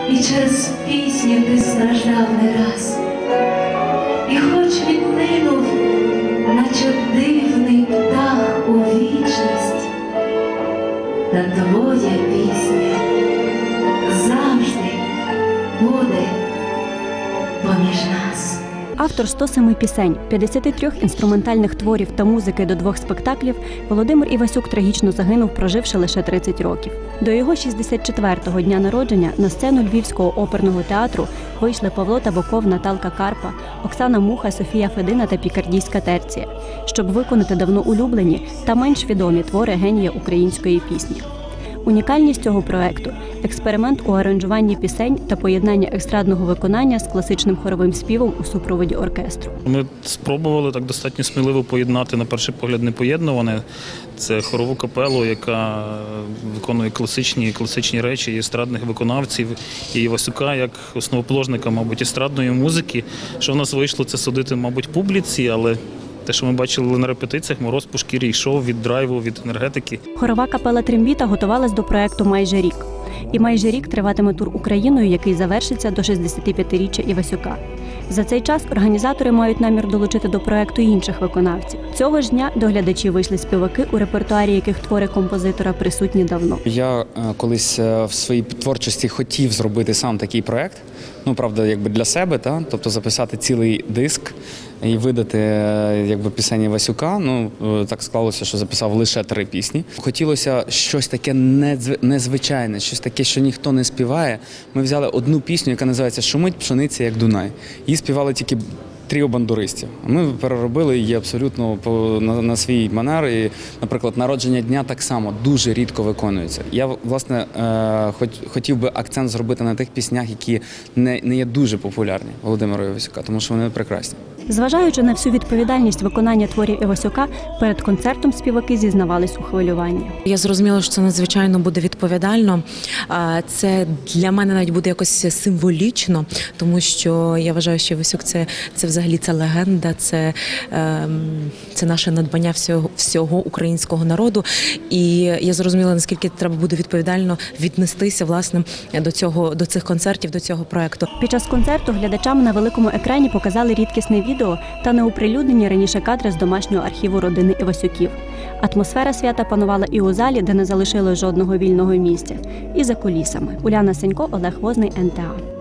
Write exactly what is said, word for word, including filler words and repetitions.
і через пісню ти страждав не раз. І хоч відлинув, наче дивний птах у вічність, та твоя пісня завжди буде поміж нас. Автор сто семи пісень, п'ятдесят три інструментальних творів та музики до двох спектаклів, Володимир Івасюк трагічно загинув, проживши лише тридцять років. До його шістдесят четвертого дня народження на сцену Львівського оперного театру вийшли Павло Табаков, Наталка Карпа, Оксана Муха, Софія Федина та Пікардійська терція, щоб виконати давно улюблені та менш відомі твори генія української пісні. Унікальність цього проекту – експеримент у аранжуванні пісень та поєднання естрадного виконання з класичним хоровим співом у супроводі оркестру. Ми спробували так достатньо сміливо поєднати, на перший погляд, непоєднуване. Це хорову капелу, яка виконує класичні, класичні речі, і естрадних виконавців, і Івасюка як основоположника, мабуть, естрадної музики. Що в нас вийшло, це судити, мабуть, публіці, але те, що ми бачили на репетиціях, мороз по шкірі йшов від драйву, від енергетики. Хорова капела «Трембіта» готувалась до проекту майже рік. І майже рік триватиме тур Україною, який завершиться до шістдесятип'ятиріччя Івасюка. За цей час організатори мають намір долучити до проекту інших виконавців. Цього ж дня до глядачів вийшли співаки, у репертуарі яких твори композитора присутні давно. Я колись в своїй творчості хотів зробити сам такий проект, ну, правда, якби для себе, та? Тобто записати цілий диск і видати якби пісені Івасюка. Ну, так склалося, що записав лише три пісні. Хотілося щось таке незвичайне, щось таке, що ніхто не співає. Ми взяли одну пісню, яка називається «Шумить пшениця, як Дунай». Її співали тільки тріо бандуристів. Ми переробили її абсолютно по, на, на свій манер. І, наприклад, народження дня так само дуже рідко виконується. Я, власне, е, хоч, хотів би акцент зробити на тих піснях, які не, не є дуже популярні Володимира Івасюка, тому що вони прекрасні. Зважаючи на всю відповідальність виконання творів Івасюка, перед концертом співаки зізнавались у хвилюванні. Я зрозуміла, що це надзвичайно буде відповідально. Це для мене навіть буде якось символічно, тому що я вважаю, що Івасюк це, це взагалі це легенда, це, це наше надбання всього, всього українського народу. І я зрозуміла, наскільки треба буде відповідально віднестися, власне, до цього, до цих концертів, до цього проекту. Під час концерту глядачам на великому екрані показали рідкісне відео та неоприлюднені раніше кадри з домашнього архіву родини Івасюків. Атмосфера свята панувала і у залі, де не залишилось жодного вільного місця, і за кулісами. Уляна Сенько, Олег Возний, ен те а.